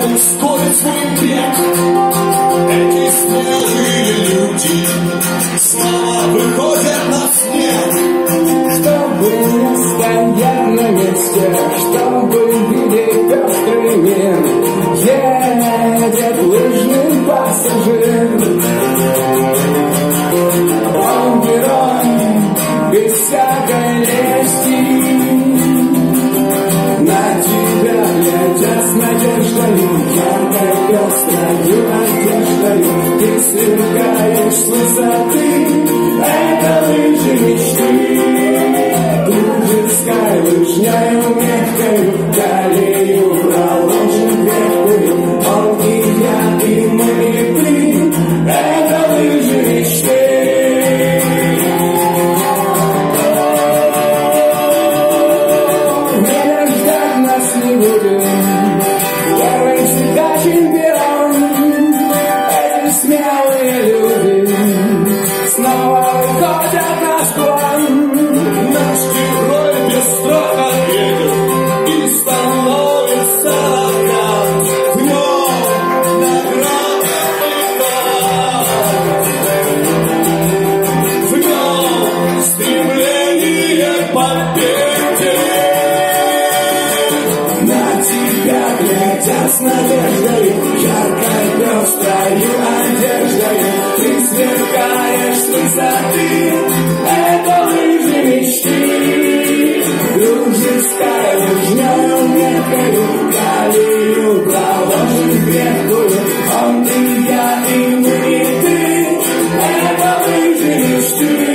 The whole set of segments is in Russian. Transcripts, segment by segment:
ускорить свой век. Эти смелые люди снова выходят на снег, чтобы не стоять на месте, чтобы видеть пестрый мир. Едет лыжный пассажир. Он герой без всякой лести, на тебя глядя с надеждою, яркой пестрою одеждою, ты сверкаешь с высоты. Это лыжи мечты, дружеской лыжнею мягкою, колею проложим крепкую. Он и я, и мы, и ты. Это лыжи мечты. Смелые люди снова выходят на склон. Наш герой без страха едет и становится наград. В нем награда лета, в нем стремление к победе. На тебя глядя с надеждой, яркой пестрою одеждой, ты сверкаешь с высоты. Это лыжи мечты, дружеская лыжнею мягкою, колею проложим крепкую. Он и я, и мы, и ты. Это лыжи мечты.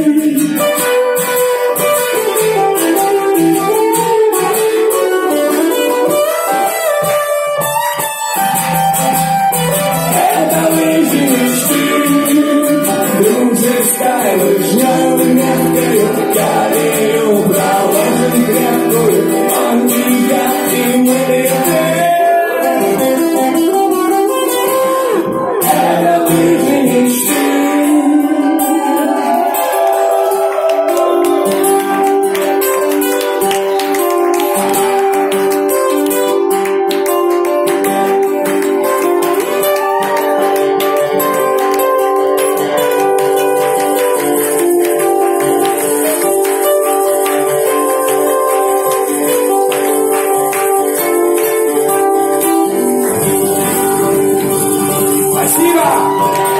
Дружеская лыжнею мягкою, колею проложим крепкую. Он и я, и мы, и ты. Это лыжи мечты. Спасибо!